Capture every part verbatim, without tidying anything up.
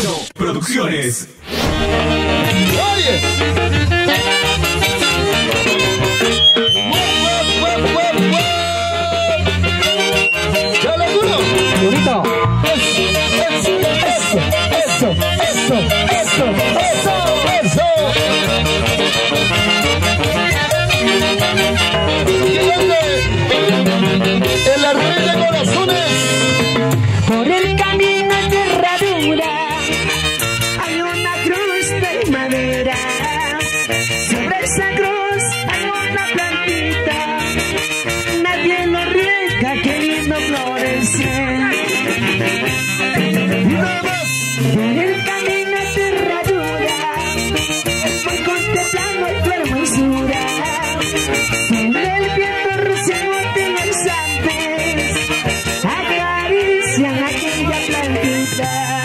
Bueno Producciones. Oye. Bonito. Eso, eso, eso, eso, eso, eso, eso. El rey de corazones. Por el camino de herradura hay una cruz de madera. Sobre esa cruz hay una plantita. Nadie lo riega queriendo florecer. Por el camino de herradura estoy contemplando tu hermosura. Sobre el viento rocío de los Andes acarician aquella plantita.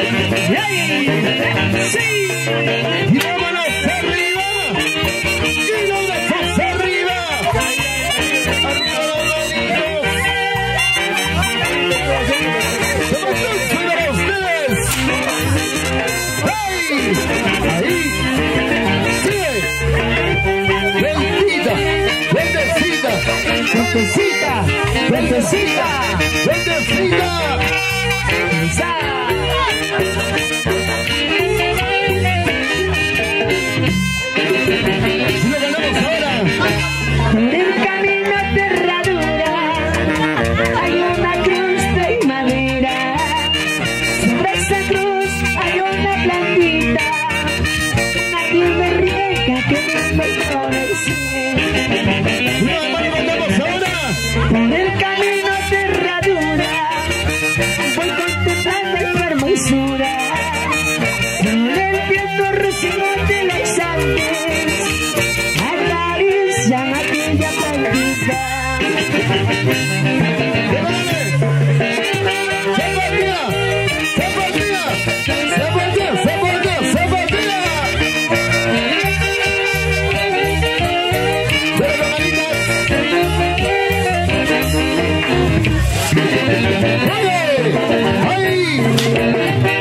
¡Sí! Y vámonos arriba. Y los brazos arriba. Arriba los manitos. Se me cansan a ustedes. ¡Hey! Ahí. Sigue. Bendita. Bendecita. ¡Bendecita! ¡Bendecita! Bendecita. Y lo ganamos ahora. Por el camino de herradura hay una cruz de madera. Sobre esa cruz hay una plantita. Nadie me riega queriendo florecer. Y lo ganamos ahora. Por el camino de herradura voy contemplando tu hermosura. Sobre el viento rocío de los Andes acarician aquella plantita. ¡Se partía! ¡Se partía! ¡Se partía! ¡Se partía! ¡Se partía! ¡Pero manitas! ¡Oye! ¡Ahí!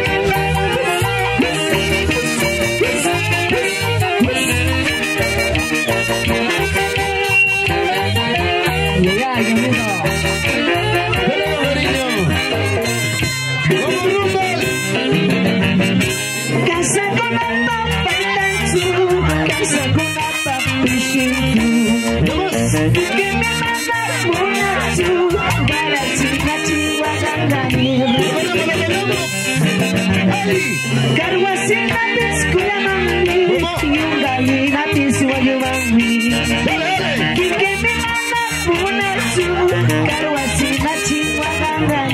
Llega, amigo. ¡Pero cariño! ¡Vamos rumbo! Casa con la papa tanchu, casa con la papa shinchu. Que me manda una chu, para chica chihuahua Carguacina piscula mami, y gallina piscuayo mami. Que me manda una chu, carguacina chihuahua.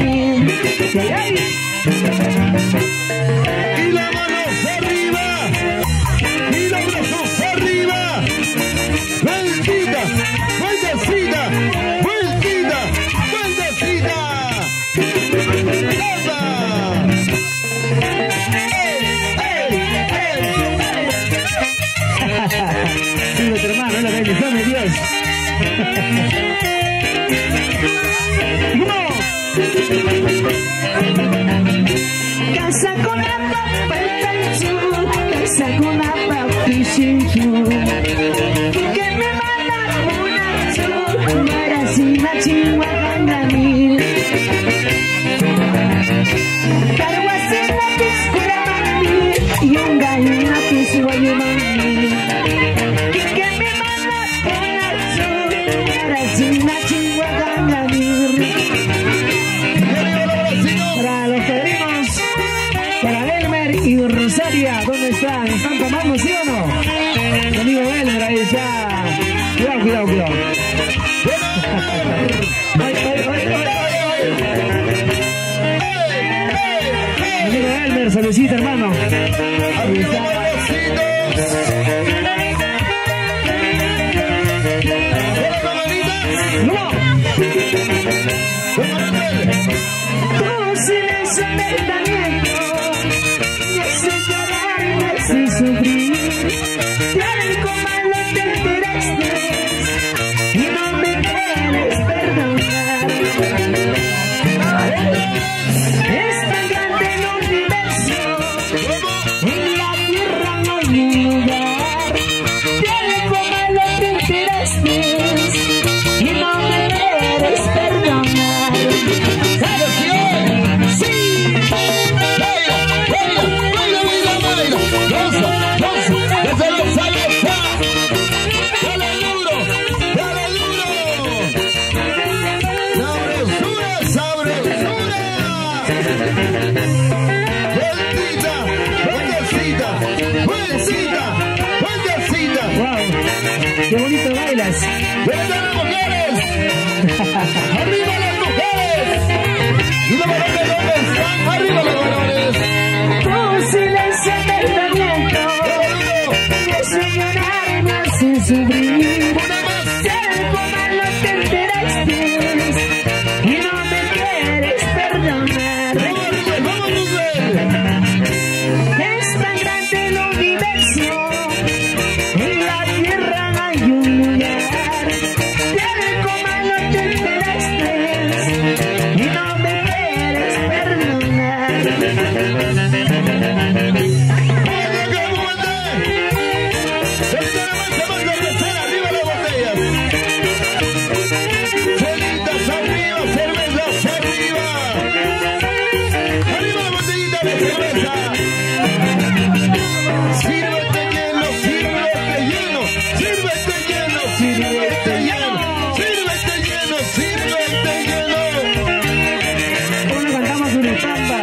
Y las manos arriba. Y los brazos arriba. Vueltita, vueltecita, vueltita, vueltecita. ¡Esa! Digo, tu hermano, la bendición de Dios. Casa con la papa el tanchu, casa con la papa y shinchu. Que me manda una chu, maracina chihuahua mil. Carguacina piscura mami, y un gallina piscuayo mami. Que me manda una chu, maracina chihuahua mil. Para los padrinos, para Elmer y Rosaria, ¿dónde están? ¿Están tomando, sí o no? Mi amigo Elmer, ahí está. Cuidado, cuidado, cuidado. Ay, ay, ay, ay, ay. Mi amigo Elmer, saludcita, hermano. Ahí está. ¡No! Tu silencio me da miedo, no sé llorar, no sé sufrir. De algo malo te enteraste y no me quieres perdonar. Es tan grande el universo Vueltita, vueltecita, vueltecita, vueltecita. Wow, qué bonito bailas. ¡Vuelta las mujeres! ¡Arriba las mujeres! ¡Y los varones dónde están! ¡Arriba los varones! Tu silencio de viento me hace llorar y me hace sufrir. ¡Una más! Si algo malo te enteraste y no me quieres perdonar. ¡Vamos, Rubén! ¡Vamos, Rubén! Es tan grande el universo, en la tierra no hay un lugar. Si algo malo te enteraste y no me quieres perdonar. Sírvete lleno, sírvete lleno, sírvete lleno, sírvete lleno, sírvete lleno, sírvete lleno. ¿Cómo le cantamos una estampa?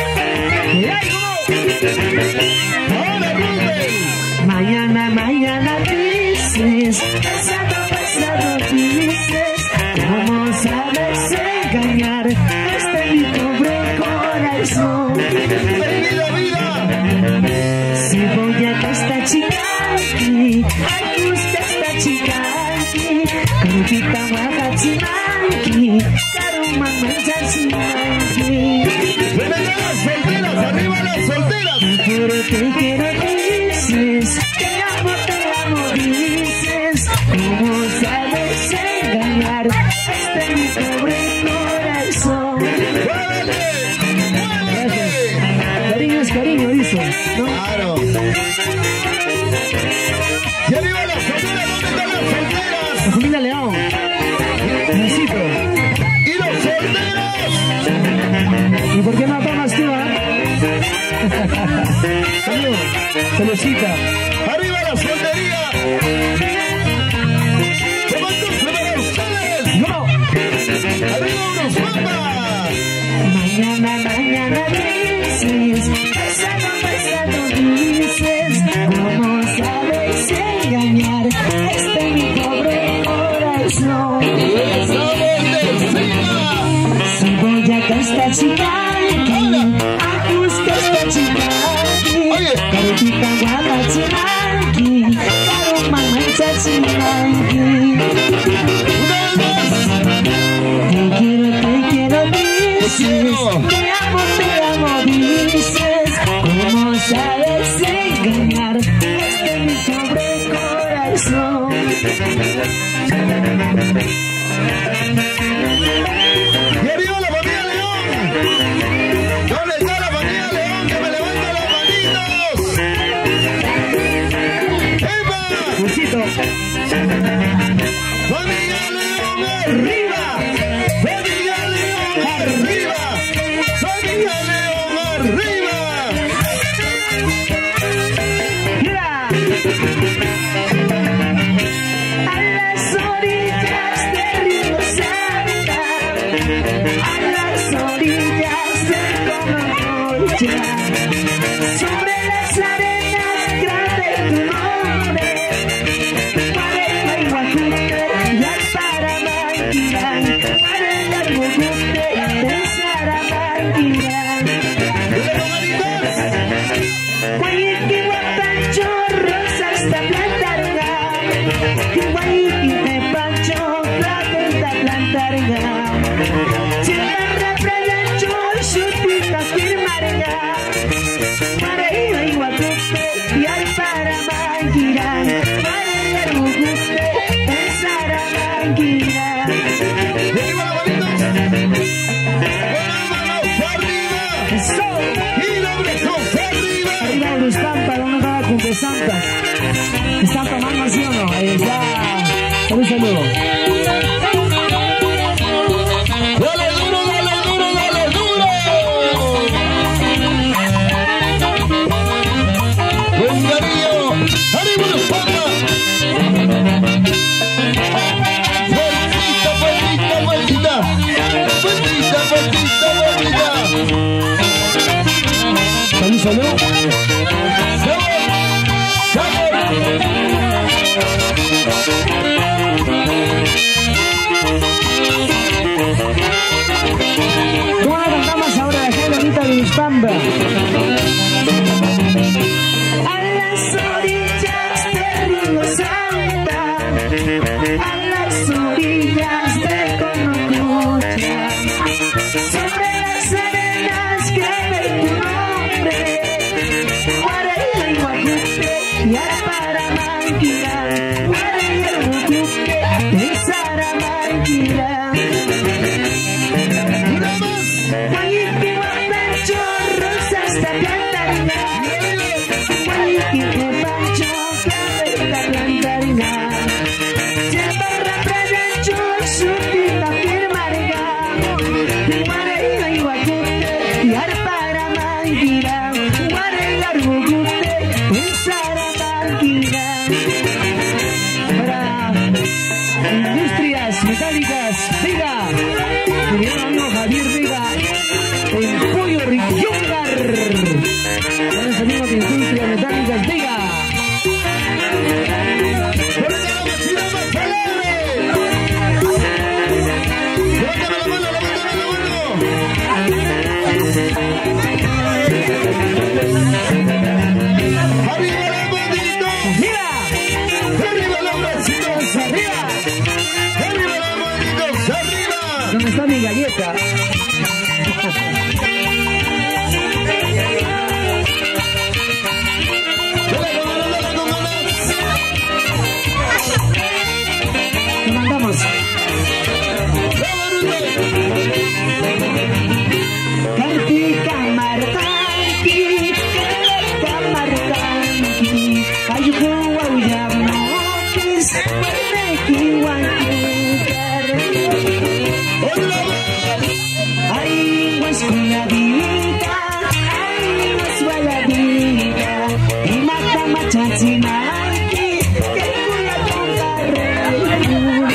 Ahora, Rubén. Mañana, mañana dices, pasado, pasado dices, ¿cómo sabes engañar este mi pobre corazón? Vida, vida. Si voy a esta chica aquí, ay, gusta esta chica aquí, Krupita Maha Chimanki, Karuma Mancha Chimanki. Ven allá las solteras, arriba las solteras. Te quiero, te quiero, dices, te amo, te amo, dices, ¿cómo sabes engañar este mi pobre corazón? ¡Muévete! ¡Muévete! Cariño es cariño, dice, ¿no? Claro. Y arriba las solteras, ¿dónde están las solteras? La familia León, Luisito. ¡Y los solteros! ¿Y por qué no tomas tú, ah? Salud, saludcita. ¡Arriba la soltería! ¡Tomándose para ustedes! ¡No! ¡Arriba unos papas! Mañana, mañana dices, pasado, pasado dices, ¿cómo sabes engañar este mi pobre corazón? ¡Esa botecina! Si voy a esta chica aquí, a buscar esta chica aquí, Oye. Karupita Guala Chimanki, Karuma Mancha Chimanki. ¡Una vez más! Te quiero, te quiero, dices, quiero. te amo, te amo, dices, ¿cómo sabes engañar este mi pobre corazón? ¡Y arriba la familia León! ¿Dónde está la familia León? ¡Que me levante las manitos! ¡Epa! Luisito, ¡Familia León arriba! ¡Familia León arriba! ¡Familia León arriba! mira. A las orillas del río Santa, a las orillas del Comacocha, sobre las arenas grande tu nombre, Guarepa y Guajute y Alparamanquirán, Guarela y Guajute y Saramanquirán. Guayiki Guapancho, rosas da plantarga, Guayiki de Pancho, flores da plantarga, Chimarra Prayancho, chutita firmarga, Guarepa y Guajute y Alparamanquirán, Guarela y Guajute y Saramanquirán. ¡Y arriba las manitos! ¡Con las manos arriba! Eso. ¡Y los brazos arriba! Arriba de los Pampa, ¿dónde estaba Cumple Santas? ¿Están tomando así o no? Ahí está. Un saludo. ¡Dale duro, dale duro, dale duro! ¡Con cariño! ¡Arriba los papas! ¡Vueltita, vueltita, vueltita! ¡Vueltita, vueltita, vueltita! Salud. ¿Cómo la cantamos ahora? Dejé la bonita de Uspamba. A las orillas del río Santa, a las orillas de Conococha, sobre las arenas que tu nombre, Guarela y Guayute y Aparamanquira, Guarela y Guayute y Saramanquira. Guayiki Guapancho, rosas de plantarina, Guayiki Guapancho, cabeza plantarina, Chaparra Prayancho, Sutita firmarga, Guarela y Guayute y Aparamanquira, Guarela y Guayute y Saramanquira. Para Industrias Metálicas, diga, Julián Javier Vega, el Pollo Riquiongar. Buenos amigos de Industrias Metálicas, diga. ¿Dónde está mi galleta? Te mandamos. Canti camartanqui, camartanqui, ayuko wawiyamokis, puerteki wankugar. Ay, was cuidadita, ay, was guayabita, y mata machansinaki, que cuya con carrera.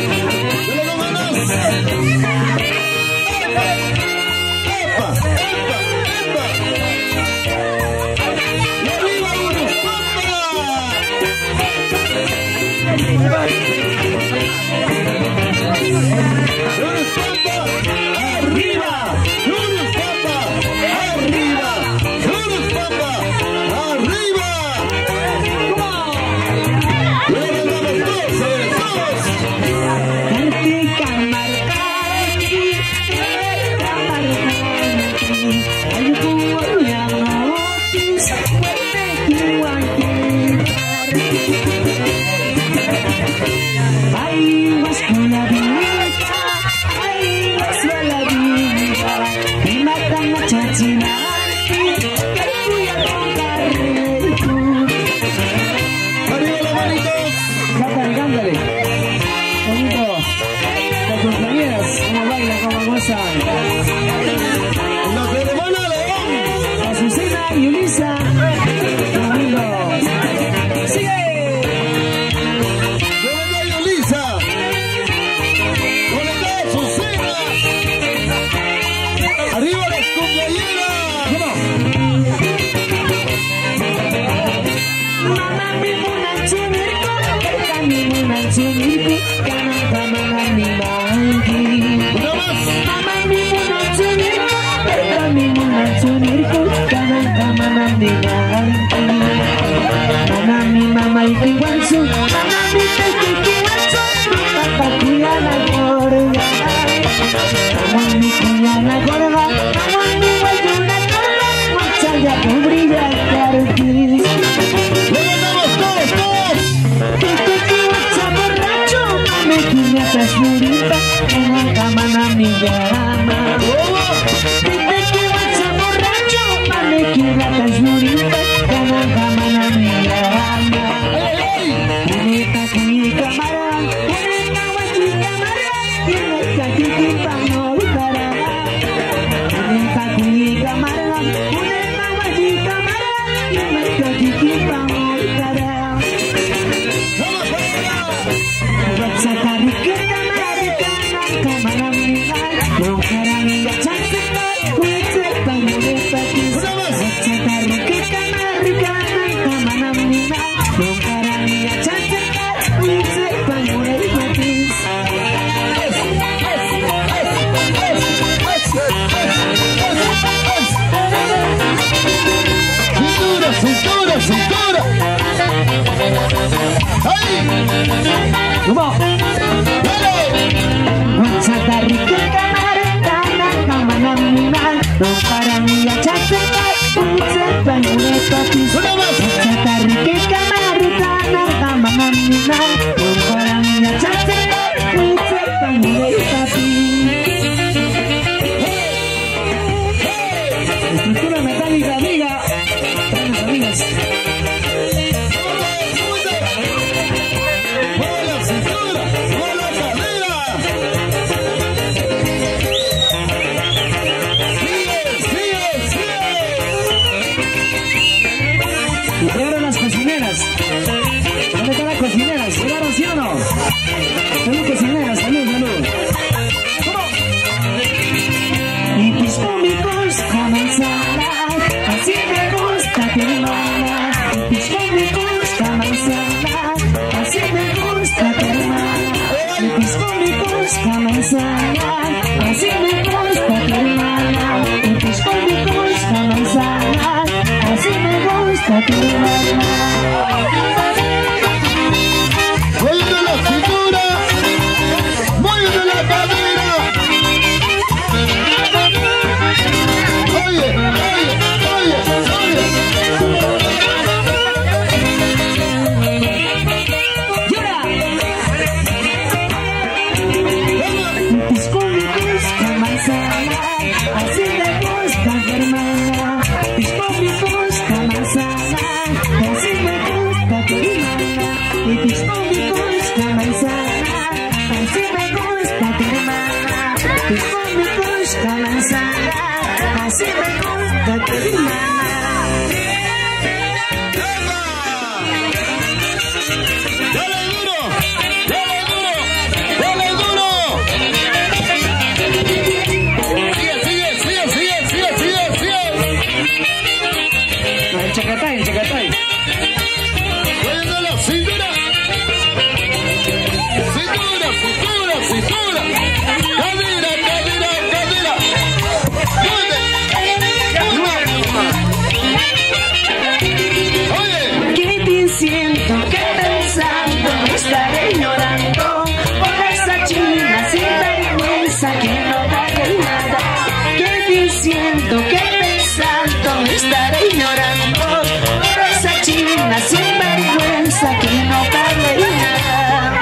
Ay, was cuidadita, ay, was guayabita, y mata machansinaki, que cuya con carrera. Arriba la manito. Cántale, cántale. Bonito. Las compañeras, cómo bailan, cómo gozan. La hermana León. Azucena y Ulisa. Domingo. Sigue. Arriba las compañeras. Mama mi muna chunirko, eka mi muna chunirko, kanaka mama mi mangi. Mama mi muna chunirko, eka mi muna chunirko, kanaka mama mi mangi. Mama mi mama ikiwansu, mama mi teki ikiwansu, papa kuyana gorga. Mama mi kuyana gorga, mama mi wayuna gorga, machaya pobrilla karki. Murita, en el camana mi llama. Dice que vas a borracho, mame que ratas murita, en el camana mi llama. no para mí ya chacha, putsa panure papis, chacha rique camarutana, camanamina, no para mí ya chacha, putsa panure papis. Estructura metálica, amiga, buenas amigas. Y ahora las cocineras. ¿Dónde están las cocineras? ¿Llegaron sí o no? Salud cocineras, salud, salud. ¿Cómo? Y tus cómicos comenzarán, así me gusta tu hermana. Y tus cómicos comenzarán, así me gusta tu hermana. Y tus cómicos comenzarán, así me gusta tu hermana. Y tus cómicos comenzarán, así me gusta tu hermana. Mueve la cintura, mueve la cadera. Oye, oye, oye, oye. ¡Llora! Tus cómicos comenzarán, así me gusta tu hermana. Tus cómicos comenzarán, así me gusta tu hermana. Y tus cómicos comenzarán, así me gusta tu hermana. Tus cómicos comenzarán, así me gusta tu hermana. Dale duro, dale duro, dale duro. Sigue, sigue, sigue, sigue, sigue, sigue, sigue. El chacatay, el chacatay. Mueve la cintura. Cintura, cintura, cintura. Cadera, cadera, cadera. Mueve. Oye. Que te siento, que pensando estaré llorando por esa china sin vergüenza que no vale nada. Que te siento, que pensando estaré llorando por esa china sin vergüenza que no vale nada.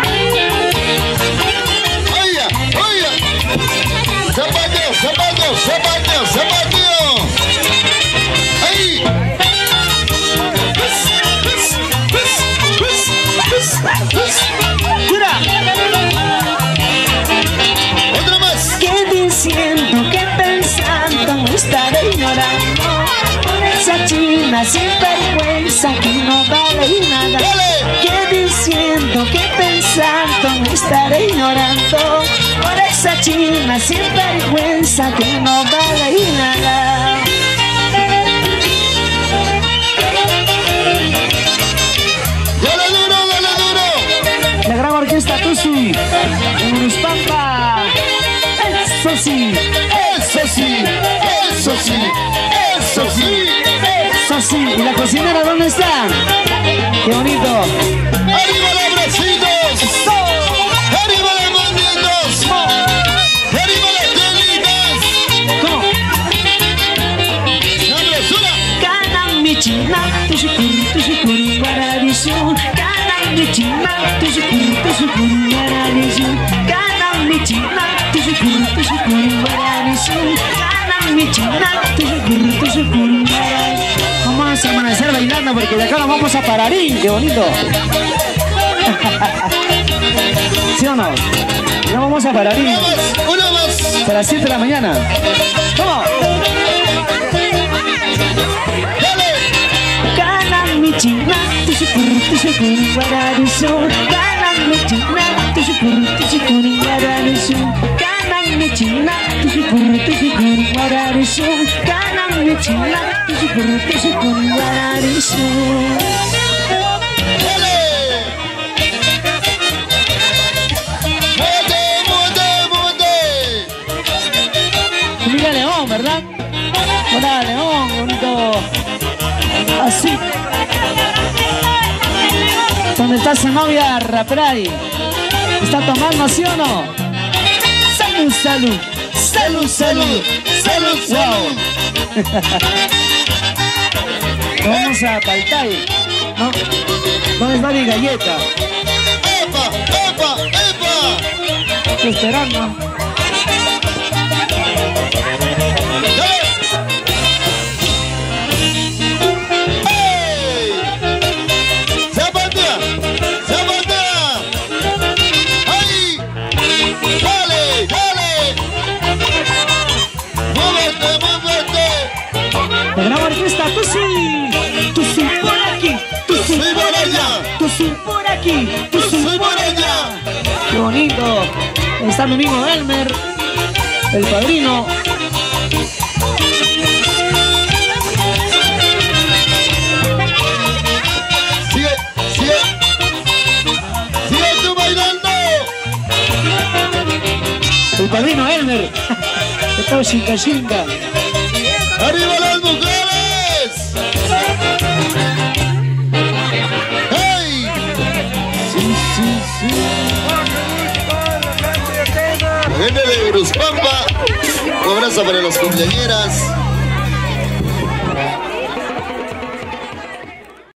Oye, oye. Zapateo, zapateo, zapateo, zapateo. Ahí. ¡Cura! Otra más. Que te siento, que pensando estaré llorando por esa china sin vergüenza que no vale nada. Dale. Que diciendo, que pensando estaré llorando por esa china sin vergüenza que no vale nada. Dale duro, dale duro. La gran orquesta Tusi en Uruspampa. Eso sí, Eso sí, eso sí, eso sí. eso sí. ¿Y la cocinera dónde está? Qué bonito. ¡Arriba los bracitos! ¡Arriba las manitos! ¡Arriba las telitas! ¿Cómo? ¡Sabrosura! Kanan mi china, tu shukuru, tu shukuru, baradisu. Kanan mi china, tu shukuru, tu shukuru, baradisu. Kanan mi china, tu shukuru, tu shukuru, baradisu. Kanan mi china, tu shukuru, tu shukuru, baradisu. Vamos a amanecer bailando porque de acá nos vamos a Pararín, qué bonito. ¿Sí o no? Ya vamos a Pararín. ¡Una más! ¡Una más! A las siete de la mañana. ¿Cómo? ¡Dale! Kanan mi china, tu shukuru, tu shukuru, baradisu. Kanan mi china, tu shukuru, tu shukuru, baradisu. Kanan mi china, tu shukuru, tu shukuru, baradisu. Kanan mi china, tu shukuru, tu shukuru, baradisu. ¡Dale! ¡Muete, muete, muete! Familia León, ¿verdad? Hola León, qué bonito. Así. ¿Dónde está su novia Rapray? ¿Está tomando, sí o no? Salud, salud, salud, salud, salud, salud. Vamos a Paltay, ¿no? ¿Dónde está mi galleta? ¡Epa, epa, epa! Estoy esperando. ¡Dale! ¡Ey! ¡Zapatea! ¡Zapatea! ¡Ahí! ¡Dale, dale! ¡Muévete, muévete! La gran orquesta, tú sí, tú sí por aquí, tú sí por allá, tú sí por aquí, tú sí por allá. Qué bonito. Está mi amigo Elmer, el padrino. Sigue, sigue. Sigue tú bailando. El padrino Elmer. Está chinga chinga. ¡Arriba las mujeres! ¡Hey! Sí, sí, sí. La gente de Bruspampa, un abrazo para las cumpleañeras.